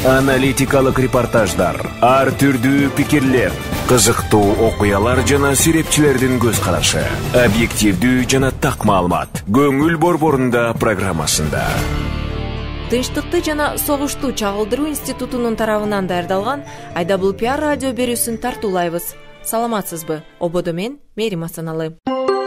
Аналитикалык репортаждар, ар түрдүү пикирлер, кызыктуу окуялар жана серепчилердин көз карашы, объективдүү жана так маалымат. Көңүл борборунда программасында. Тынчтыкты жана согушту чагылдыруу институтунун тарабынан даярдалган Айдабул пиар радио берүүсүн тартуулайбыз. Саламатсызбы? Ободо мен Мерим Асаналы.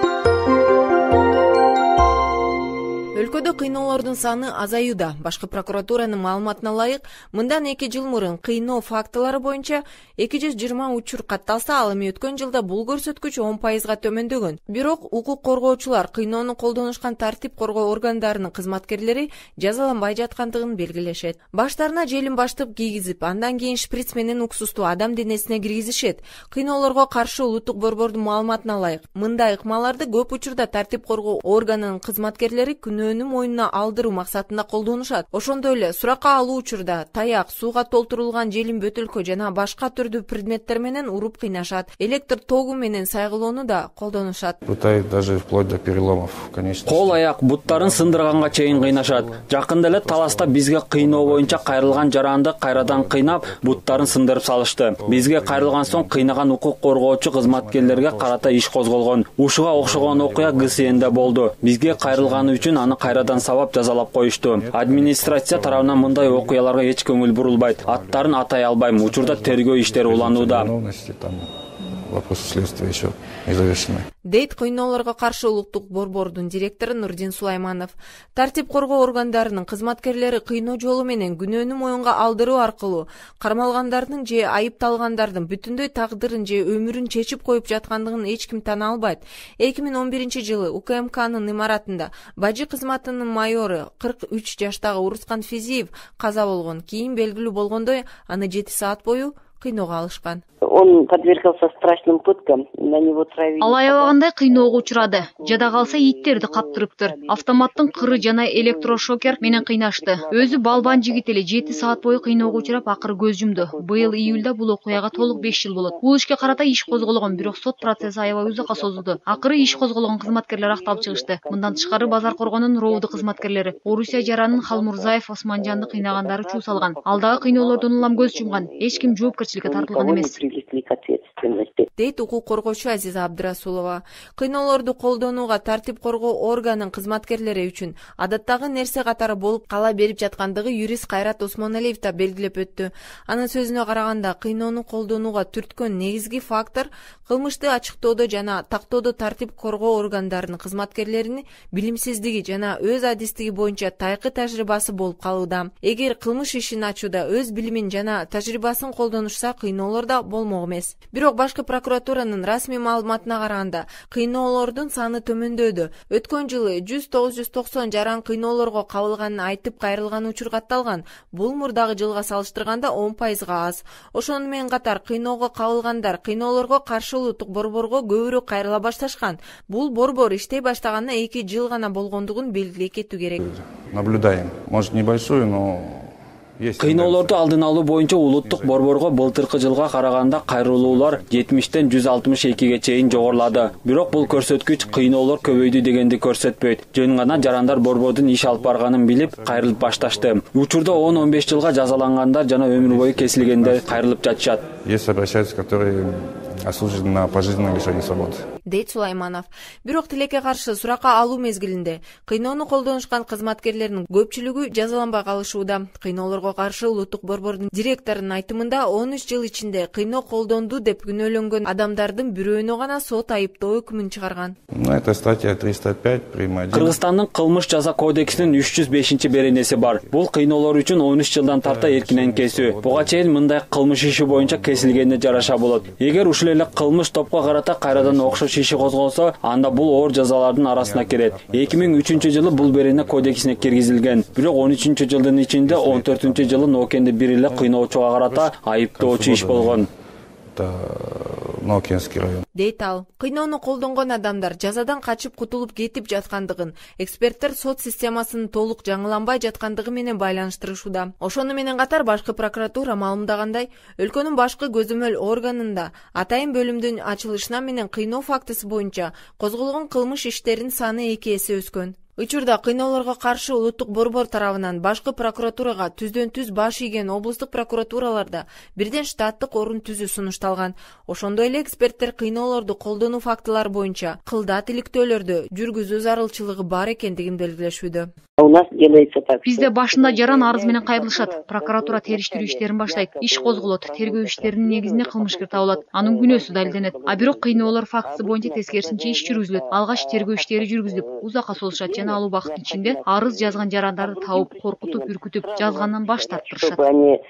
Өлкөдө кыйноолордун саны азаюуда. Башкы прокуратуранын маалыматына ылайык, мындан 2 жыл мурун кыйноо фактылары боюнча 220 учур катталса, ал эми өткөн жылда бул көрсөткүч 10%га төмөндөгөн. Бирок укук коргоочулар кыйноону колдонушкан тартип коргоо органдарынын кызматкерлери жазаланбай жаткандыгын белгилешет. Баштарына желим баштып кийгизип, андан кийин шприц менен уксусту адам денесине киргизишет. Кыйноолорго каршы улуттук борбордун маалыматына ылайык, мындай ыкмаларды көп учурда тартип коргоо органынын кызматкерлери күнөөнү мойнуна алдыруу максатында колдонушат. Ошондой эле суракка алуу учурда таяк, сууга толтурулган желим бөтөлкө жана башка түрдүү предметтер менен уруп кыйнашат. Электр тогу менен сайгылоону да колдонушат. Пытают даже вплоть до переломов конечностей. Кол аяк буттарын сындырганга чейин кыйнашат. Жакында эле Таласта бизге кыйноо боюнча кайрылган жаранды кайрадан кыйнап, буттарын сындырып салышты. Бизге кайрылган соң кыйнаган укук коргоочу кызматкерлерге карата иш козголгон. Ушуга окшогон окуя ГСНде болду. Бизге кайрылганы үчүн аны кайрадан сабап жазалап коюшту. Администрация тарабынан мындай окуяларга эч көңүл бурулбайт. Аттарын атай албайм. Учурда тергөө иштери уланууда. Вопросы следствия еще не завершены. Дейт кыйноолорго каршы улуттук борбордун директору Нурдин Сулайманов. Тартип коргоо органдарынын кызматкерлери кыйноо жолу менен күнөөнү моюнга алдыруу аркылуу кармалгандардын же айыпталгандардын бүтүндөй тагдырын же өмүрүн чечип коюп жаткандыгын эч ким тана албайт. 2011-жылы УКМКнын имаратында бажы кызматынын майору 43 жаштагы Урускан Физиев каза болгон. Кийин белгилүү болгондой, аны 7 саат бою кыйноого алышкан. Он подвергался страшным пыткам, на него травили. Ал аябагандай кыйноого учурады. Жада калса иттерди каптырыптыр. Автоматтын кыры жана электрошокер менен кыйнашты. Өзү балбан жигит эле 7 саат бою кыйноого учурап акыры көз жумду. Быйыл июлда бул окуяга толук 5 жыл болот. Бул ишке карата иш козголгон, бирок сот процесси аябай узакка созулду. Акыры иш козголгон кызматкерлер акталып чыгышты. Мындан тышкары Базар коргонун роуду кызматкерлери Орусия жаранын Халмурзаев Османжанды кыйнагандары чуу салган. Алдагы кыйноолордон улам көз жумган. Эч ким жоопкерчиликке тартылган эмес. Дейт укук коргоочу Азиза Абдрасулова. Кыйноолорду колдонууга тартип коргоо органынын кызматкерлери үчүн адаттагы нерсе катары болуп кала берип жаткандыгы юрист Кайрат Осмоналиев да белгилеп өттү. Анын сөзүнө караганда, кыйноону колдонууга түрткөн негизги фактор кылмышты ачыктоодо жана тактоодо тартип коргоо органдарынын кызматкерлеринин билимсиздиги жана өз адистиги боюнча тайкы тажрыйбасы болуп калууда. Эгер кылмыш ишин ачууда өз билимин жана тажрыйбасын колдонушса, кыйноолор да болмок эмес. Бирок башкы прокуратуранын расмий маалыматына караганда, кыйноолордун саны төмөндөдү. Өткөн жылы 100-990 жаран кыйноолорго кабылганын айтып кайрылган учур катталган. Бул мурдагы жылга салыштырганда 10%га аз. Ошону менен катар кыйноого кабылгандар кыйноолорго каршы улуттук борборго көбүрөөк кайрыла башташкан. Бул борбор иштей баштаганына 2 жыл гана болгондугун белгилей кетүү керек. Наблюдаем. Может, небольшую, но Кыйноолорду алдын алуу боюнча улуттук борборго былтыркы жылга караганда кайрылуулар 70-тен 162-ге чейин жогорулады. Бирок бул көрсөткүч кыйноолор көбөйдү дегенди көрсөтпөйт. Жөн гана жарандар борбордун иш алып барганын билип кайрылып башташты. Учурда 10-15 жылга жазалангандар жана өмүр бою кесилгендер кайрылып жатышат. есть обращаются, которые осуждены на пожизненное лишение свободы. Дейт Сулайманов. Бирок тилекке каршы суракка алуу мезгилинде кыйноону колдонушкан кызматкерлердин көпчүлүгү жазаланбай калышууда. Кыйноолорго каршы улуттук борбордун директорунун айтымында 13 жыл ичинде кыйноо колдонду деп күнөөлөнгөн адамдардын бирөөнө гана сот айыптоо өкүмүн чыгарган. Это статья 305 прим. 1. Кыргызстандын кылмыш жаза кодексинин 305-беренеси бар. Бул кыйноолор үчүн 13 жылдан тарта эркинен кесүү. Буга чейин мындай кылмыш иши боюнча кесилгенине жараша болот. Эгер ушул эле кылмыш топко карата кайрадан окшош иши козголсо, анда бул оор жазалардын арасына кирет. 2003-жылы бул берене кодексине киргизилген. Бирок 13-жылдын ичинде 14-жылы Ноокенде бир эле кыйноочуга карата айыптоочу иш болгон. Ноокенский район. Дейт ал. Кыйноону колдонгон адамдар жазадан качып кутулуп кетип жаткандыгын, эксперттер сот системасынын толук жаңыланбай жаткандыгы менен байланыштырышууда. Ошону менен катар башкы прокуратура маалымдагандай, өлкөнүн башкы көзөмөл органында атайын бөлүмдүн ачылышына менен кыйноо фактысы боюнча козголгон кылмыш иштеринин саны 2 эсе өскөн. Учурда кыйноолорго каршы улуттук борбор тарабынан башкы прокуратурага түздөн түз баш ийген облустук прокуратураларда бирден штаттык орун түзүү сунушталган. Ошондой эле эксперттер кыйноолорду колдонуу фактылары боюнча кылдат иликтөөлөрдү жүргүзүү зарылчылыгы бар экендигин белгилешүүдө. Бизде башында жаран арыз менен кайрылышат. Прокуратура териштирүү иштерин баштайт. Иш козголот. Тергөө иштеринин негизинде кылмышкер табылат. Анын күнөөсү далилденет. А бирок кыйноолор фактысы боюнча тескерисинче иш жүргүзүлөт. Алгач тергөө иштери жүргүзүлүп, узакка созушат жана ал убакыттын ичинде арыз жазган жарандарды табып, коркутуп, үркүтүп, жазгандан баш тартышат.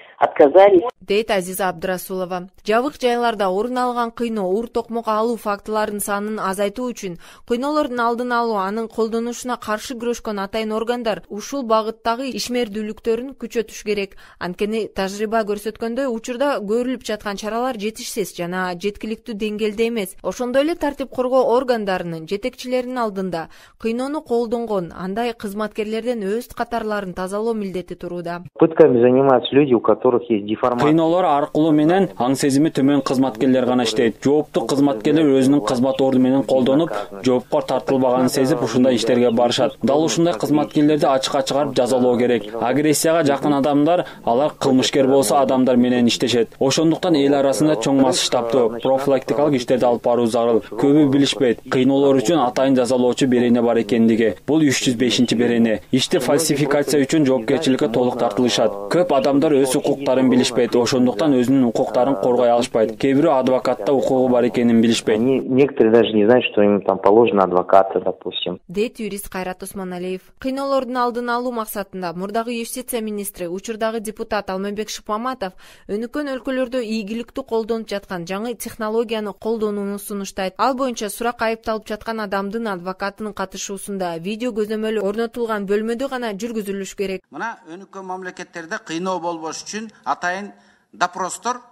Дейт Азиза Абдрасулова. Жабык жайларда орун алган кыйноо, уур токмок алуу фактыларынын санын азайтуу үчүн кыйноолордун алдын алуу, анын колдонушуна каршы күрөшкөн атайын органдар ушул багыттагы ишмердүүлүктөрүн күчөтүш керек. Анткени тажрыйба көрсөткөндөй, учурда көрүлүп жаткан чаралар жетишсиз жана жеткиликтүү деңгээлде эмес. Ошондой эле тартип коргоо органдарынын жетекчилеринин алдында кыйноону колдонгон андай кызматкерлерден өз катарларын тазалоо милдети турууда. Пытками занимаются люди, у которых есть деформация. Кыйноолор аркылуу менен аң сезими төмөн кызматкерлер гана иштейт. Жооптук кызматкерлер өзүнүн кызмат орду менен колдонуп, жоопко тартылбаганын сезип ушундай иштерге барышат. Дал ушундай кызматкерлерди ачыкка чыгарып жазалоо керек. Агрессияга жакын адамдар, алар кылмышкер болсо адамдар менен иштешет. Ошондуктан эл арасында чоң масштабтуу профилактикалык иштерди алып баруу зарыл. Көбү билишпейт. Кыйноолор үчүн атайын жазалоочу берене бар экендиги. Бул 305-берене. Ишти фальсификация үчүн жоопкерчиликке толук тартылышат. Көп адамдар өз укуктарын билишпейт. Ошондуктан өзүнүн укуктарын коргой алышпайт. Кээ бирөө адвокатта укугу бар экенин билишпейт. Некоторые даже не знают, что им там положено адвокаты, допустим. Дейт юрист Кайрат Осмоналиев. Кыйноолордун алдын алуу максатында мурдагы юстиция министри, учурдагы депутат Алмамбек Шыкмаматов өнүккөн өлкөлөрдө ийгиликтүү колдонуп жаткан жаңы технологияны колдонууну сунуштайт. Ал боюнча сурак айыпталып жаткан адамдын адвокатынын катышуусунда видео көзөмөлү орнотулган бөлмөдө гана жүргүзүлүш керек. Мына өнүккөн мамлекеттерде кыйноо болбош үчүн атайын допростор,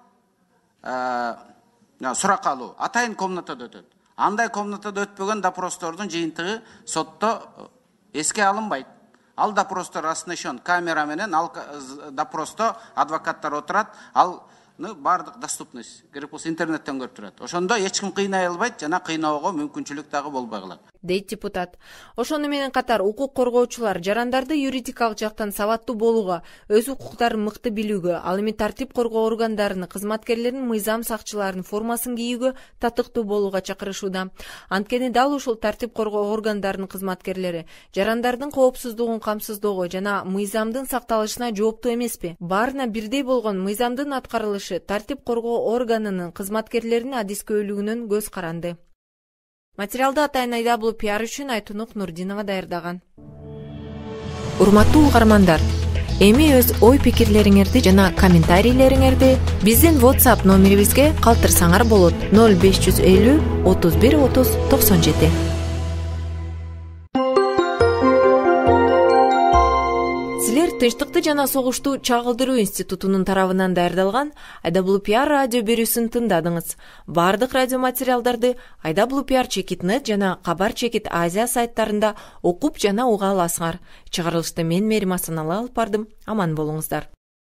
сурак алуу атайын комнатада өтөт. Андай комнатада өтпөгөн допростордун жыйынтыгы сотто эске алынбайт. Ал допростор астына камера менен ал допросто адвокаттар отурат, ал бардык доступность интернеттен көрүп турат. Ошондо эч ким кыйнай албайт жана кыйноого мүмкүнчүлүк дагы болбой калат. Дейт депутат. Ошону менен катар укук коргоочулар жарандарды юридикалык жактан сабаттуу болууга, өз укуктарын мыкты билүүгө, ал эми тартип коргоо органдарынын кызматкерлеринин мыйзам сакчыларынын формасын кийүүгө татыктуу болууга чакырышууда. Анткени дал ушул тартип коргоо органдарынын кызматкерлери жарандардын коопсуздугун камсыздоого жана мыйзамдын сакталышына жооптуу эмеспи? Баарына бирдей болгон мыйзамдын аткарылышы тартип коргоо органынын кызматкерлеринин адискөйлүгүнөн көз каранды. Материалды атайын Айдаблу пиар үчүн Айтунук Нурдинова даярдаган. Урматтуу угармандар, эми өз ой пикирлериңерди жана комментарийлериңерди биздин WhatsApp номерибизге калтырсаңар болот. 0550 31 30 97. Силер Тынчтыкты жана согушту чагылдыруу институтунун тарабынан даярдалган Айдаблу пиар радио берүүсүн тыңдадыңыз. Бардык радио материалдарды Айдаблу пиар чекит.нет жана Кабар чекит Азия сайттарында окуп жана уга аласыңар. Чыгарылышты мен Мерим Асаналы алып бардым. Аман болуңуздар.